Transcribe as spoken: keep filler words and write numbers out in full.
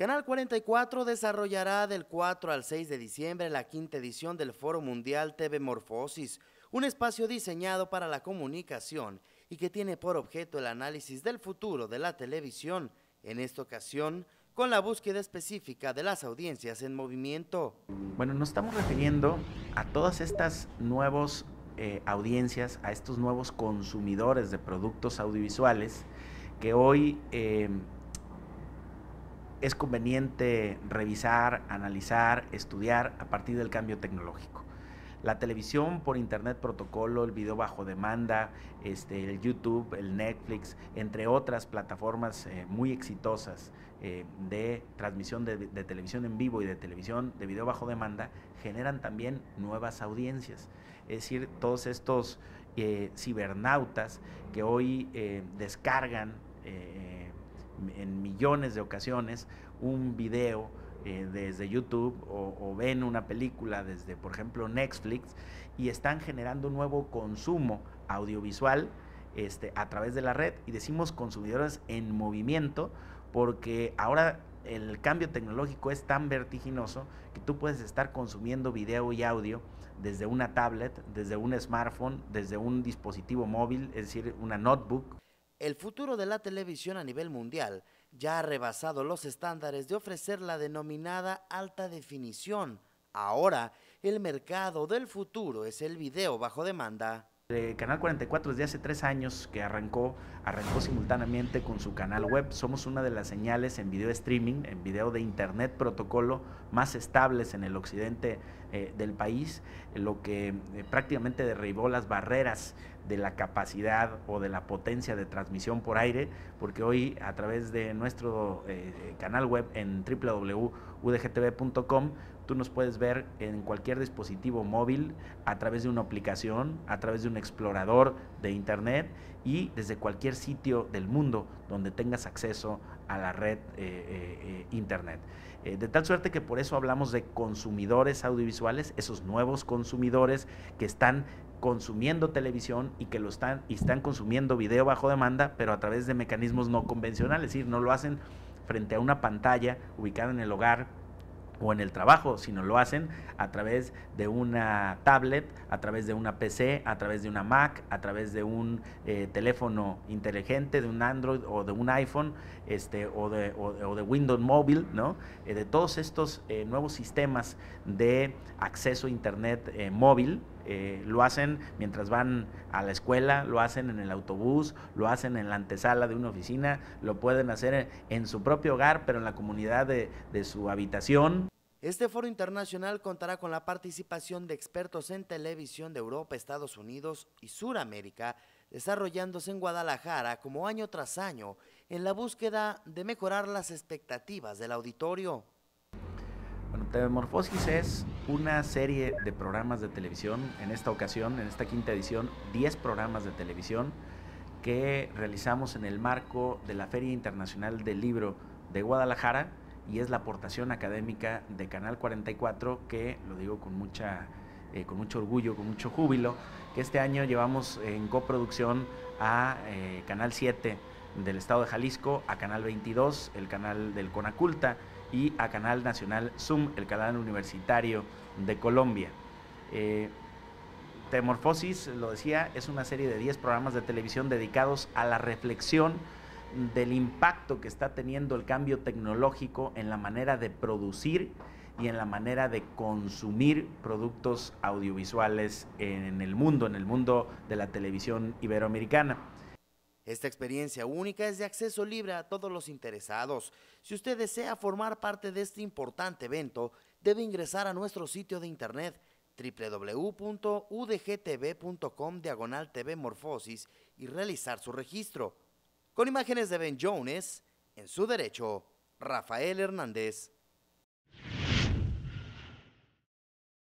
Canal cuarenta y cuatro desarrollará del cuatro al seis de diciembre la quinta edición del Foro Mundial T V Morfosis, un espacio diseñado para la comunicación y que tiene por objeto el análisis del futuro de la televisión, en esta ocasión con la búsqueda específica de las audiencias en movimiento. Bueno, nos estamos refiriendo a todas estas nuevas eh, audiencias, a estos nuevos consumidores de productos audiovisuales que hoy eh, es conveniente revisar, analizar, estudiar a partir del cambio tecnológico. La televisión por internet protocolo, el video bajo demanda, este, el YouTube, el Netflix, entre otras plataformas eh, muy exitosas eh, de transmisión de, de televisión en vivo y de televisión de video bajo demanda, generan también nuevas audiencias. Es decir, todos estos eh, cibernautas que hoy eh, descargan eh, en millones de ocasiones un video eh, desde YouTube o, o ven una película desde, por ejemplo, Netflix, y están generando un nuevo consumo audiovisual este, a través de la red. Y decimos consumidores en movimiento porque ahora el cambio tecnológico es tan vertiginoso que tú puedes estar consumiendo video y audio desde una tablet, desde un smartphone, desde un dispositivo móvil, es decir, una notebook. El futuro de la televisión a nivel mundial ya ha rebasado los estándares de ofrecer la denominada alta definición. Ahora, el mercado del futuro es el video bajo demanda. Eh, Canal cuarenta y cuatro desde hace tres años que arrancó, arrancó simultáneamente con su canal web. Somos una de las señales en video streaming, en video de internet protocolo más estables en el occidente eh, del país, lo que eh, prácticamente derribó las barreras de la capacidad o de la potencia de transmisión por aire, porque hoy a través de nuestro eh, canal web en w w w punto u d g t v punto com tú nos puedes ver en cualquier dispositivo móvil, a través de una aplicación, a través de un explorador de internet y desde cualquier sitio del mundo donde tengas acceso a la red eh, eh, internet. Eh, de tal suerte que por eso hablamos de consumidores audiovisuales, esos nuevos consumidores que están consumiendo televisión y que lo están y están consumiendo video bajo demanda, pero a través de mecanismos no convencionales, es decir, no lo hacen frente a una pantalla ubicada en el hogar o en el trabajo, sino lo hacen a través de una tablet, a través de una P C, a través de una Mac, a través de un eh, teléfono inteligente, de un Android o de un iPhone, este, o, de, o, o de Windows Mobile, ¿no? Eh, de todos estos eh, nuevos sistemas de acceso a internet eh, móvil. Eh, lo hacen mientras van a la escuela, lo hacen en el autobús, lo hacen en la antesala de una oficina, lo pueden hacer en, en su propio hogar, pero en la comunidad de, de su habitación. Este foro internacional contará con la participación de expertos en televisión de Europa, Estados Unidos y Suramérica, desarrollándose en Guadalajara como año tras año en la búsqueda de mejorar las expectativas del auditorio. Bueno, T V Morfosis es una serie de programas de televisión, en esta ocasión, en esta quinta edición, diez programas de televisión que realizamos en el marco de la Feria Internacional del Libro de Guadalajara, y es la aportación académica de Canal cuarenta y cuatro, que lo digo con mucha eh, con mucho orgullo, con mucho júbilo, que este año llevamos en coproducción a eh, Canal siete del estado de Jalisco, a Canal veintidós, el canal del Conaculta, y a Canal Nacional Zoom, el canal universitario de Colombia. Eh, T V Morfosis, lo decía, es una serie de diez programas de televisión dedicados a la reflexión del impacto que está teniendo el cambio tecnológico en la manera de producir y en la manera de consumir productos audiovisuales en el mundo, en el mundo de la televisión iberoamericana. Esta experiencia única es de acceso libre a todos los interesados. Si usted desea formar parte de este importante evento, debe ingresar a nuestro sitio de internet w w w punto u d g t v punto com diagonal T V Morfosis y realizar su registro. Con imágenes de Ben Jones, en su derecho, Rafael Hernández.